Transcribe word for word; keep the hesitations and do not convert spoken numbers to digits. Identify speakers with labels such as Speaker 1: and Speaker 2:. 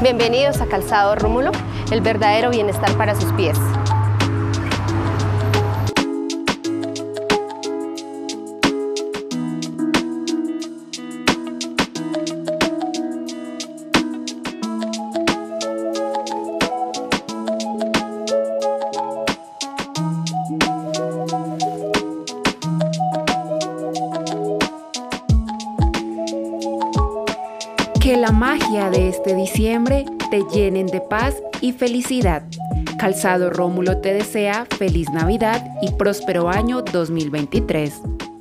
Speaker 1: Bienvenidos a Calzado Rómulo, el verdadero bienestar para sus pies.
Speaker 2: Que la magia de este diciembre te llenen de paz y felicidad. Calzado Rómulo te desea feliz Navidad y próspero año dos mil veintitrés.